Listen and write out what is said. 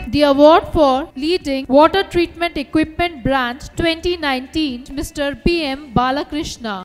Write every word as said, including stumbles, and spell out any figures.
The award for leading water treatment equipment brand twenty nineteen, Mister B M Balakrishna.